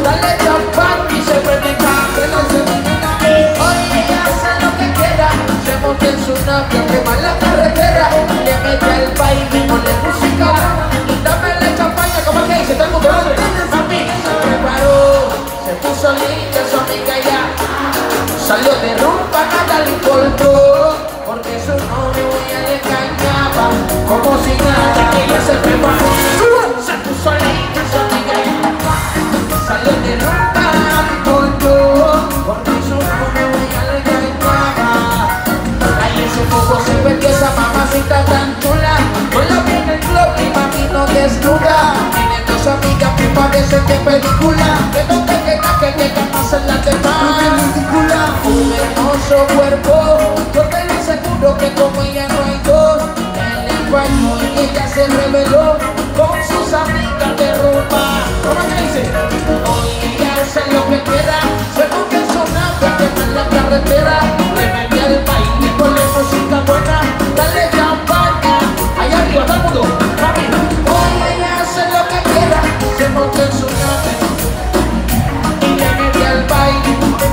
dale champán y se prende candela, se ilumina. Hoy ella hace lo que quiera, se monta en su nave, quema la carretera, le mete al baile, pone música y dame la champaña, como que dice, todo el mundo, mami, se preparó, se puso linda su amiga ya, salió de rumba, nada le importó, porque su novio ella le engañaba, como si nada, ella se preparó, se puso linda su amiga ya, salió de rumba, nada le importó, porque su novio ella le engañaba. Ahí en su foco se perdió esa mamacita tan chula, con la piel en el club y mami no desnuda, tiene dos amigas que parecen de película, que no te queda que pasen las demás. Un hermoso cuerpo, yo te lo aseguro que como ella no hay dos. En el baño y ella se reveló con sus amigas de rumba. ¿Cómo que dice? Hoy ella hace lo que quiera, se monta en su nave, quema en la carretera, le mete al baile con la música buena, dale champaña, allá arriba todo el mundo, mami. Hoy ella hace lo que quiera, se monta en su nave y le mete al baile.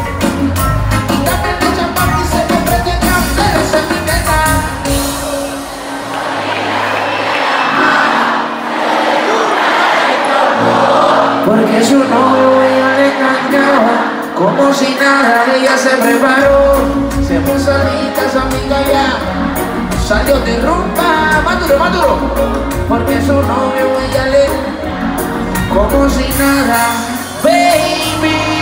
Porque su novio ella le engañaba, como si nada, ella se preparó, se puso linda su amiga ya, salió de rumba, más duro, porque su novio ella le, como si nada, baby.